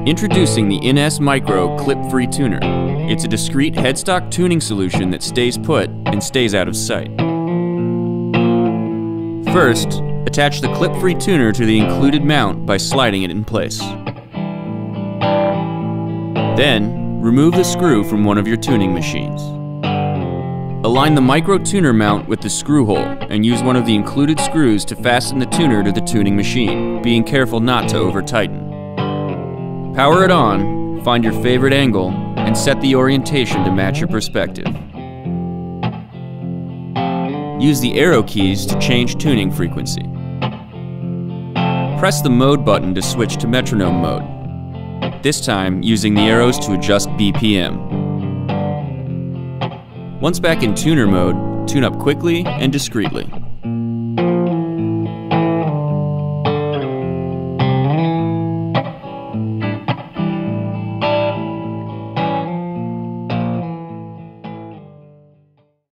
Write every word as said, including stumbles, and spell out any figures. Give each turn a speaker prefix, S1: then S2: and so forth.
S1: Introducing the N S Micro Clip-Free Tuner. It's a discrete headstock tuning solution that stays put and stays out of sight. First, attach the clip-free tuner to the included mount by sliding it in place. Then, remove the screw from one of your tuning machines. Align the micro tuner mount with the screw hole and use one of the included screws to fasten the tuner to the tuning machine, being careful not to over-tighten. Power it on, find your favorite angle, and set the orientation to match your perspective. Use the arrow keys to change tuning frequency. Press the mode button to switch to metronome mode, this time using the arrows to adjust B P M. Once back in tuner mode, tune up quickly and discreetly.